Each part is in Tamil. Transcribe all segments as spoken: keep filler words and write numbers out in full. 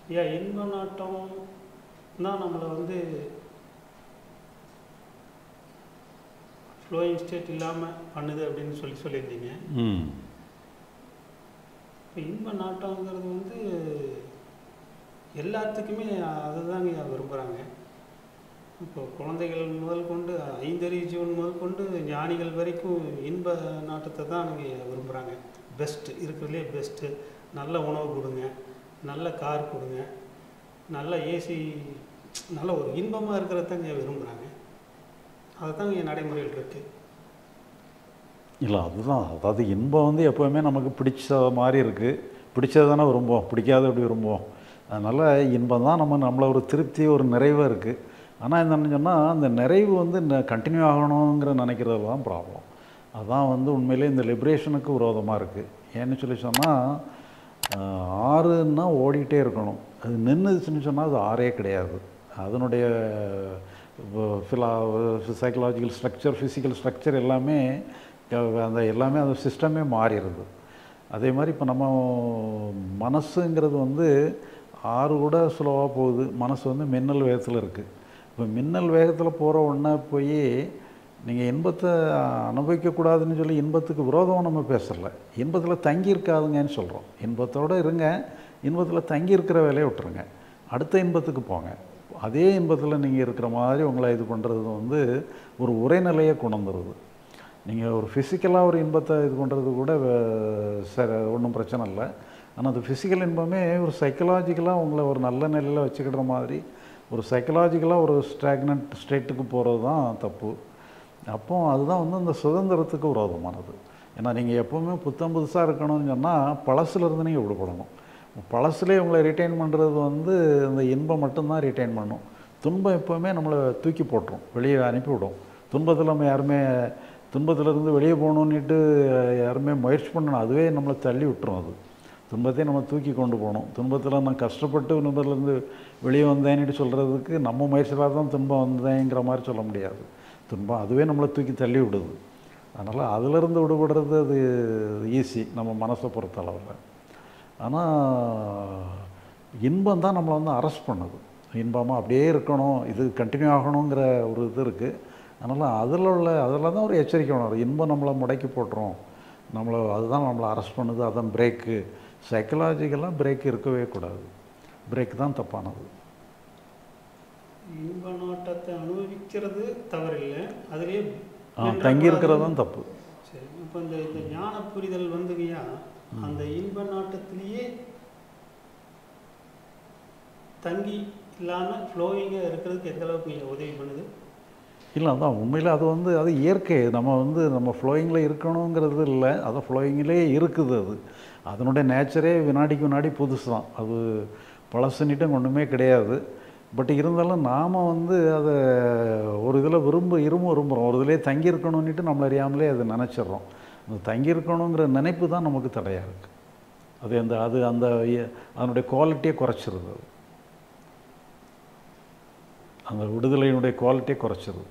ஏன் இன்ப நாட்டம் தான் நம்மளை வந்து ஃப்ளோயிங் ஸ்டேட் இல்லாமல் பண்ணுது அப்படின்னு சொல்லி சொல்லியிருந்தீங்க. இப்போ இன்ப நாட்டங்கிறது வந்து எல்லாத்துக்குமே அதுதாங்க விரும்புகிறாங்க. இப்போ குழந்தைகள் முதல் கொண்டு ஐந்தறிவு ஜீவன் முதல் கொண்டு ஞானிகள் வரைக்கும் இன்ப நாட்டத்தை தான் நீங்கள் விரும்புகிறாங்க. பெஸ்ட்டு இருக்கிறதுலே பெஸ்ட்டு. நல்ல உணவு கொடுங்க, நல்ல கார் கொடுங்க, நல்ல ஏசி, நல்ல ஒரு இன்பமாக இருக்கிறதாங்க விரும்புகிறாங்க. அதுதான் என் நடைமுறையில் இருக்குது. இல்லை அதுதான், அதாவது இன்பம் வந்து எப்போவுமே நமக்கு பிடிச்ச மாதிரி இருக்குது. பிடிச்சது தானே விரும்புவோம், பிடிக்காத எப்படி விரும்புவோம். அதனால் இன்பம் தான் நம்ம நம்மளை ஒரு திருப்தி, ஒரு நிறைவாக இருக்குது. ஆனால் என்னென்னு சொன்னால் அந்த நிறைவு வந்து கண்டினியூ ஆகணுங்கிற நினைக்கிறது தான் ப்ராப்ளம். அதுதான் வந்து உண்மையிலே இந்த லிபரேஷனுக்கு விரோதமாக இருக்குது. ஏன்னு சொல்லி சொன்னால் ஆறுன்னா ஓடிக்கிட்டே இருக்கணும். அது நின்றுச்சுன்னு சொன்னால் அது ஆறே கிடையாது. அதனுடைய ஃபிலா சைக்கலாஜிக்கல் ஸ்ட்ரக்சர், ஃபிசிக்கல் ஸ்ட்ரக்சர் எல்லாமே அந்த எல்லாமே அந்த சிஸ்டமே மாறிடுது. அதே மாதிரி இப்போ நம்ம மனசுங்கிறது வந்து ஆறு கூட ஸ்லோவாக போகுது. மனசு வந்து மின்னல் வேகத்தில் இருக்குது. இப்போ மின்னல் வேகத்தில் போகிற ஒன்றா போய் நீங்கள் இன்பத்தை அனுபவிக்கக்கூடாதுன்னு சொல்லி இன்பத்துக்கு விரோதமாக நம்ம பேசலை. இன்பத்தில் தங்கி இருக்காதுங்கன்னு சொல்கிறோம். இன்பத்தோடு இருங்க, இன்பத்தில் தங்கி இருக்கிற வேலையை விட்டுருங்க, அடுத்த இன்பத்துக்கு போங்க. அதே இன்பத்தில் நீங்கள் இருக்கிற மாதிரி உங்களை இது பண்ணுறது வந்து ஒரு உரைநிலையை கொண்டு வந்துடுது. நீங்கள் ஒரு ஃபிசிக்கலாக ஒரு இன்பத்தை இது பண்ணுறது கூட ச ஒன்றும் பிரச்சனை இல்லை. ஆனால் அது ஃபிசிக்கல் இன்பமே ஒரு சைக்கலாஜிக்கலாக உங்களை ஒரு நல்ல நிலையில் வச்சுக்கிற மாதிரி ஒரு சைக்கலாஜிக்கலாக ஒரு ஸ்டாக்னன்ட் ஸ்டேட்டுக்கு போகிறது தான் தப்பு. அப்போ அதுதான் வந்து அந்த சுதந்திரத்துக்கு விரோதமானது. ஏன்னா நீங்கள் எப்போவுமே புத்தம் புதுசாக இருக்கணும்னு சொன்னால் பழசுலேருந்து நீங்கள் விடுபடணும். பழசுலேயே உங்களை ரிட்டைன் பண்ணுறது வந்து அந்த இன்பம் மட்டும்தான் ரிட்டைன் பண்ணும். துன்பம் எப்போவுமே நம்மளை தூக்கி போட்டுரும், வெளியே அனுப்பிவிடும். துன்பத்தில் நம்ம யாருமே துன்பத்திலேருந்து வெளியே போகணுன்னுட்டு யாருமே முயற்சி பண்ணணும், அதுவே நம்மளை தள்ளி விட்டுரும். அது துன்பத்தையும் நம்ம தூக்கி கொண்டு போகணும். துன்பத்தில் நான் கஷ்டப்பட்டு துன்பத்திலேருந்து வெளியே வந்தேன்னுட்டு சொல்கிறதுக்கு நம்ம முயற்சியாக தான் துன்பம் வந்தேங்கிற மாதிரி சொல்ல முடியாது. துன்பம் அதுவே நம்மளை தூக்கி தள்ளி விடுது. அதனால் அதிலிருந்து விடுபடுறது அது ஈஸி நம்ம மனசை பொறுத்தளவில். ஆனால் இன்பம் தான் நம்மளை வந்து அரெஸ்ட் பண்ணுது. இன்பமாக அப்படியே இருக்கணும், இது கண்டினியூ ஆகணுங்கிற ஒரு இது இருக்குது. அதனால் அதில் உள்ள அதில் தான் ஒரு எச்சரிக்கை வேணும். இன்பம் நம்மளை முடக்கி போட்டுரும், நம்மளை அதுதான் நம்மளை அரெஸ்ட் பண்ணுது, அதான் பிரேக்கு. சைக்கலாஜிக்கலாக பிரேக் இருக்கவே கூடாது. பிரேக் தான் தப்பானது. இன்ப நாட்டத்தை அனுபவிக்கிறது தவறில்லை, அதுலேயே தங்கி இருக்கிறது தான் தப்பு. சரி, இப்போ இந்த இந்த ஞான புரிதல் வந்துங்கய்யா, அந்த இன்ப நாட்டத்திலேயே தங்கி இல்லாமல் ஃப்ளோயிங்காக இருக்கிறதுக்கு எந்த அளவுக்கு நீங்கள் உதவி பண்ணுது? இல்லை, அதான் உண்மையில் அது வந்து அது இயற்கை. நம்ம வந்து நம்ம ஃப்ளோயிங்கில் இருக்கணுங்கிறது இல்லை, அது ஃப்ளோயிங்கிலே இருக்குது. அது அதனுடைய நேச்சரே வினாடிக்கு வினாடி புதுசு தான். அது பழசுன்னிட்டும் ஒன்றுமே கிடையாது. பட் இருந்தாலும் நாம் வந்து அதை ஒரு இதில் விரும்ப இரும்ப விரும்புகிறோம், ஒரு இதிலே தங்கி இருக்கணும்னுட்டு நம்மளை அறியாமலே அதை நினச்சிட்றோம். அந்த தங்கி இருக்கணுங்கிற நினைப்பு தான் நமக்கு தடையாக இருக்குது. அது அந்த அது அந்த அதனுடைய குவாலிட்டியை குறைச்சிருது. அது அந்த விடுதலையினுடைய குவாலிட்டியை குறைச்சிருது.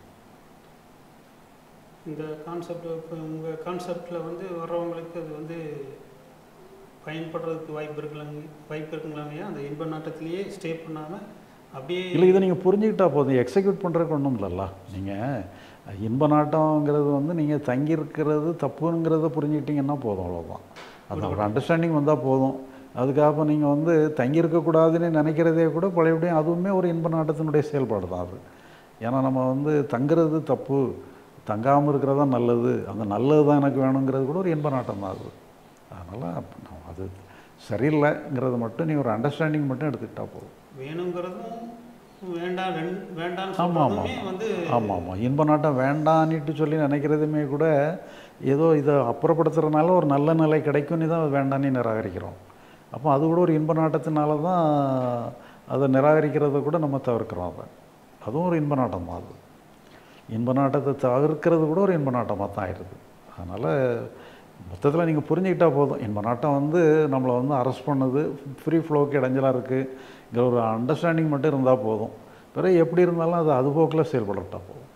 இந்த கான்செப்ட் இப்போ உங்கள் கான்செப்டில் வந்து வர்றவங்களுக்கு அது வந்து பயன்படுறதுக்கு வாய்ப்பு இருக்கலாங்க வாய்ப்பு இருக்குங்களாங்கய்யா? அந்த இன்ப நாட்டத்திலேயே ஸ்டே பண்ணாமல் அப்படியே இல்லை, இதை நீங்கள் புரிஞ்சுக்கிட்டா போதும். எக்ஸிக்யூட் பண்ணுறதுக்கு ஒன்றும் இல்லைல்ல. நீங்கள் இன்ப நாட்டங்கிறது வந்து நீங்கள் தங்கியிருக்கிறது தப்புங்கிறத புரிஞ்சுக்கிட்டிங்கன்னா போதும், அவ்வளோதான். அது ஒரு அண்டர்ஸ்டாண்டிங் வந்தால் போதும். அதுக்காக நீங்கள் வந்து தங்கியிருக்கக்கூடாதுன்னு நினைக்கிறதே கூட பழையபடியும் அதுவுமே ஒரு இன்ப நாட்டத்தினுடைய செயல்பாடு தான் அது. ஏன்னா நம்ம வந்து தங்குறது தப்பு, தங்காமல் இருக்கிறது தான் நல்லது, அந்த நல்லது தான் எனக்கு வேணுங்கிறது கூட ஒரு இன்ப நாட்டம் தான் அது. அதனால் அது சரியில்லைங்கிறது மட்டும் நீ ஒரு அண்டர்ஸ்டாண்டிங் மட்டும் எடுத்துக்கிட்டால் போதும். வேணுங்கிறதும் வேண்டாம் வேண்டாம் ஆமாம் ஆமாம் வந்து ஆமாம் ஆமாம் இன்ப நாட்டம் வேண்டான்னுட்டு சொல்லி நினைக்கிறதுமே கூட ஏதோ இதை அப்புறப்படுத்துறதுனால ஒரு நல்ல நிலை கிடைக்கும்னு தான் வேண்டான்னு நிராகரிக்கிறோம். அப்போ அது கூட ஒரு இன்ப நாட்டத்தினால தான் அதை நிராகரிக்கிறத கூட நம்ம தவிர்க்கிறோம். அதை அதுவும் ஒரு இன்ப நாட்டம் தான். அது இன்ப நாட்டத்தை தவிர்க்கிறது கூட ஒரு இன்ப நாட்டமாக தான் ஆயிடுது. அதனால் மொத்தத்தில் நீங்கள் புரிஞ்சுக்கிட்டால் போதும். இன்ப நாட்டம் வந்து நம்மளை வந்து அரெஸ்ட் பண்ணுது, ஃப்ரீ ஃப்ளோவுக்கு இடைஞ்சலாக இருக்குங்கிற ஒரு அண்டர்ஸ்டாண்டிங் மட்டும் இருந்தால் போதும். பிறகு எப்படி இருந்தாலும் அது அதுபோக்கில் செயல்படட்டா போதும்.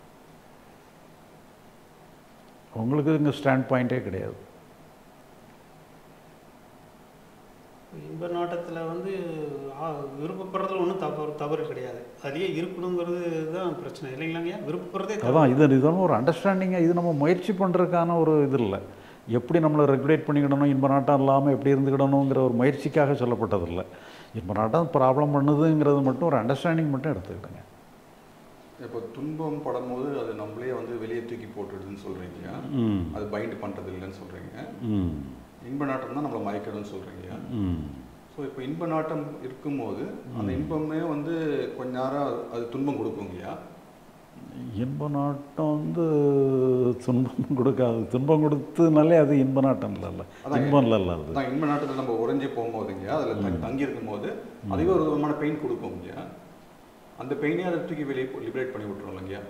உங்களுக்கு இங்கே ஸ்டாண்ட் பாயிண்ட்டே கிடையாது. இன்ப நாட்டத்தில் வந்து விருப்பப்படுறதுல ஒன்றும் தவறு தவறு கிடையாது. அதுலேயே இருக்கணுங்கிறது தான் பிரச்சனை இல்லைங்களாங்க. விருப்பப்படுறதே அதான் இது இதுன்னு ஒரு அண்டர்ஸ்டாண்டிங்காக இது நம்ம முயற்சி பண்ணுறதுக்கான ஒரு இது இல்லை. எப்படி நம்மளை ரெகுலேட் பண்ணிக்கிடணும், இன்ப நாட்டம் இல்லாமல் எப்படி இருந்துக்கிடணுங்கிற ஒரு முயற்சிக்காக சொல்லப்பட்டதில்லை. இன்ப நாட்டம் ப்ராப்ளம் பண்ணுதுங்கிறது மட்டும் ஒரு அண்டர்ஸ்டாண்டிங் மட்டும் எடுத்துக்கிடுங்க. இப்போ துன்பம் படும்போது அது நம்மளே வந்து வெளியே தூக்கி போட்டுடுதுன்னு சொல்கிறீங்க, அது பைண்ட் பண்ணுறது இல்லைன்னு சொல்கிறீங்க. இன்ப நாட்டம் தான் நம்மளை மயக்கிடுன்னு சொல்கிறீங்க. ஸோ இப்போ இன்ப நாட்டம் இருக்கும்போது அந்த இன்பமே வந்து கொஞ்ச நேரம் அது துன்பம் கொடுக்குங்கய்யா. இன்ப நாட்டம் வந்து துன்பம் கொடுக்காது. துன்பம் கொடுத்ததுனாலே அது இன்ப நாட்டம் இல்லைல்ல, இன்பம் இல்லைல்ல. அது தான் இன்ப நாட்டத்தில் நம்ம உறைஞ்சி போகும்போதுங்க, அதில் தங்கி இருக்கும்போது அதுவே ஒரு விதமான பெயின் கொடுக்குங்கய்யா. அந்த பெயினே அதை தூக்கி வெளியே லிபரேட் பண்ணி விட்டுரும் இல்லைங்கய்யா.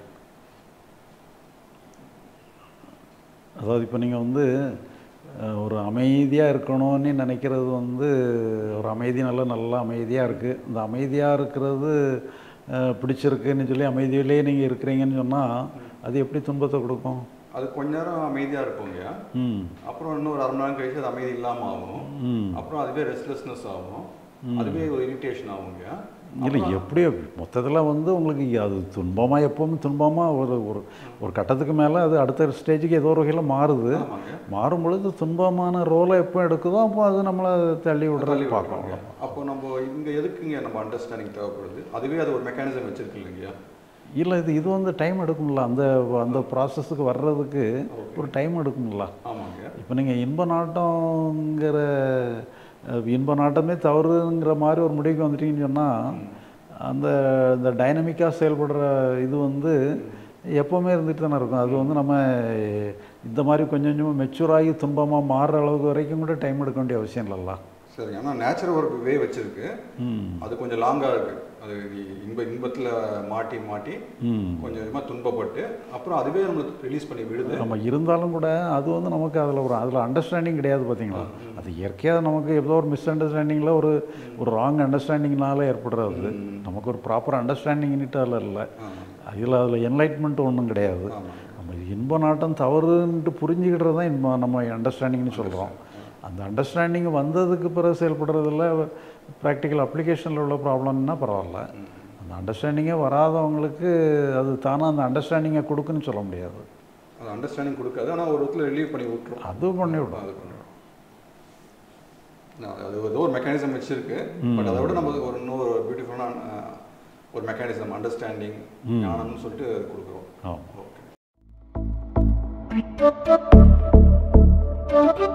அதாவது இப்போ நீங்கள் வந்து ஒரு அமைதியாக இருக்கணும்னு நினைக்கிறது வந்து ஒரு அமைதி நல்ல நல்லா அமைதியாக இருக்குது. இந்த அமைதியாக இருக்கிறது பிடிச்சிருக்குன்னு சொல்லி அமைதியிலேயே நீங்கள் இருக்கிறீங்கன்னு சொன்னால் அது எப்படி துன்பத்தை கொடுக்கும்? அது கொஞ்ச நேரம் அமைதியாக இருப்போங்கய்யா. அப்புறம் இன்னும் ஒரு அரை மணி நேரம் கழிச்சு அது அமைதி இல்லாமல் ஆகும். அப்புறம் அதுவே ரெஸ்ட்லெஸ்னஸ் ஆகும், அதுவே ஒரு இரிட்டேஷன் ஆகுங்கய்யா. இல்லை எப்படியோ மொத்தத்தில் வந்து உங்களுக்கு அது துன்பமாக எப்போவும் துன்பமாக ஒரு ஒரு ஒரு கட்டத்துக்கு மேலே அது அடுத்த ஸ்டேஜுக்கு ஏதோ ஒரு வகையில் மாறுது. மாறும் பொழுது துன்பமான ரோலை எப்போ எடுக்குதோ அப்போ அது நம்மளை தள்ளி விடுறது பார்க்கணும். அப்போ நம்ம இங்கே எதுக்குங்க நம்ம அண்டர்ஸ்டாண்டிங் தேவைப்படுது? அதுவே அது ஒரு மெக்கானிசம் வச்சுருக்கு இல்லைங்கய்யா. இல்லை இது இது வந்து டைம் எடுக்கும்ல, அந்த அந்த ப்ராசஸுக்கு வர்றதுக்கு ஒரு டைம் எடுக்கும்ல. ஆமாங்க. இப்போ நீங்கள் இன்ப நாட்டங்கிற இன்ப நாட்டமே தவறுங்கிற மாதிரி ஒரு முடிவுக்கு வந்துட்டீங்கன்னு சொன்னால் அந்த இந்த டைனமிக்காக செயல்படுற இது வந்து எப்போவுமே இருந்துகிட்டு தானே இருக்கும். அது வந்து நம்ம இந்த மாதிரி கொஞ்சம் கொஞ்சமாக மெச்சூராகி துன்பமாக மாறுற அளவுக்கு வரைக்கும் கூட டைம் எடுக்க வேண்டிய அவசியம் இல்லைல்ல. சரி, ஆனால் நேச்சுரல் ஒரு வே வச்சுருக்கு, அது கொஞ்சம் லாங்காக இருக்குது. அது இன்ப இன்பத்தில் மாட்டி மாட்டி கொஞ்சம் கொஞ்சமாக துன்பப்பட்டு அப்புறம் அதுவே நம்மளுக்கு ரிலீஸ் பண்ணி விடுது. நம்ம இருந்தாலும் கூட அது வந்து நமக்கு அதில் ஒரு அதில் அண்டர்ஸ்டாண்டிங் கிடையாது பார்த்தீங்களா. அது இயற்கையாக நமக்கு ஏதோ ஒரு மிஸ் அண்டர்ஸ்டாண்டிங்கில் ஒரு ஒரு ராங் அண்டர்ஸ்டாண்டிங்னால ஏற்படுறது. நமக்கு ஒரு ப்ராப்பர் அண்டர்ஸ்டாண்டிங்னுட்டு அதில் இல்லை. அதில் அதில் என்லைட்மெண்ட் ஒன்றும் கிடையாது. நம்ம இன்ப நாட்டம் தவறுன்ட்டு புரிஞ்சுக்கிட்டது தான் இன்ப நம்ம அண்டர்ஸ்டாண்டிங்னு சொல்கிறோம். அந்த அண்டர்ஸ்டாண்டிங் வந்ததுக்கு பிறகு செயல்படுறதில்ல ப்ராக்டிக்கல் அப்ளிகேஷனில் உள்ள ப்ராப்ளம்னா பரவாயில்ல. அந்த அண்டர்ஸ்டாண்டிங்கே வராதவங்களுக்கு அது தானே அந்த அண்டர்ஸ்டாண்டிங்கை கொடுக்குன்னு சொல்ல முடியாது. அது அண்டர்ஸ்டாண்டிங் கொடுக்காது, ஆனால் ஒரு இடத்துல ரிலீவ் பண்ணி விட்டுரும். அதுவும் பண்ணி விடும். அது பண்ணிவிடும். அது ஏதோ ஒரு மெக்கானிசம் வச்சுருக்கு. பட் அதை விட நம்ம ஒரு இன்னொரு பியூட்டிஃபுல்லான ஒரு மெக்கானிசம் அண்டர்ஸ்டாண்டிங் ஞானம்னு சொல்லிட்டு கொடுக்குறோம். ஓகே.